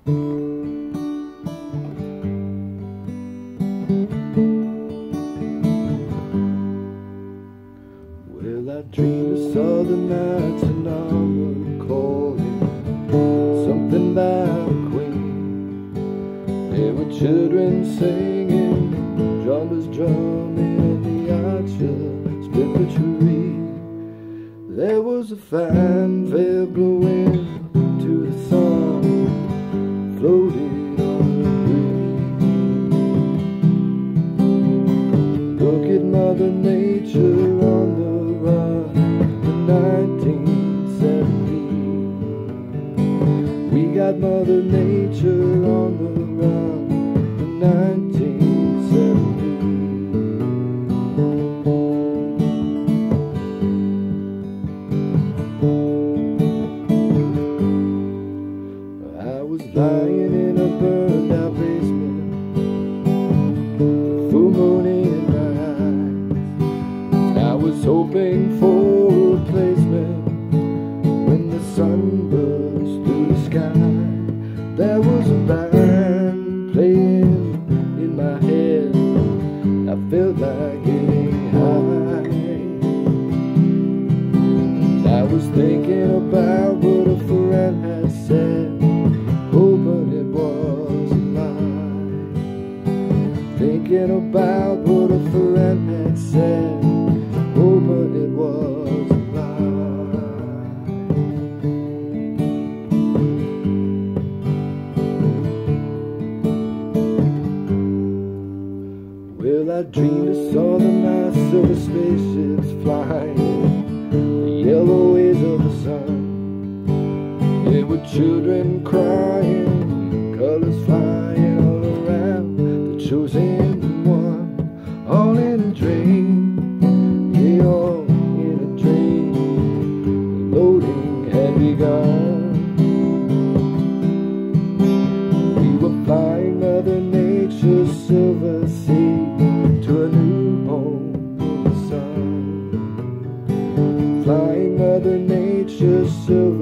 Well, I dreamed of southern nights and I would call it something about a queen. There were children singing, drummers drumming, and the archers split the tree. There was a fanfare blowing to the sun, floating on the breeze. Look at Mother Nature on the run in 1970. We got Mother Nature on the run in 1970. I was lying in a burned out basement, full moon in my eyes. I was hoping for a replacement when the sun burst through the sky. There was a band playing in my head, I felt like getting high. I was thinking about what a friend had said, hoping it was a lie. Thinking about what a friend had said, hoping it was a lie. Well, I dreamed of southern nights, silver spaceships flying, the yellow waves of the sun. There were children crying, colors flying all around, the chosen one, all in a dream. Yeah, all in a dream. The loading had begun. We were flying Mother Nature's silver sea to a new home in the sun. Flying Mother Nature's silver